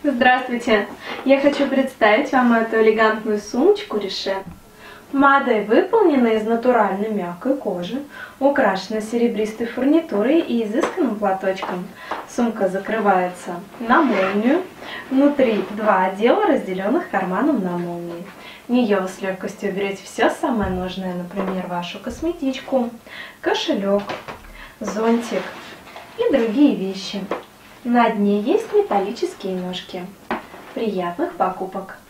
Здравствуйте! Я хочу представить вам эту элегантную сумочку Riche. Модель выполнена из натуральной мягкой кожи, украшена серебристой фурнитурой и изысканным платочком. Сумка закрывается на молнию. Внутри два отдела, разделенных карманом на молнии. В нее вы с легкостью уберете все самое нужное, например, вашу косметичку, кошелек, зонтик и другие вещи. На дне есть металлические ножки. Приятных покупок!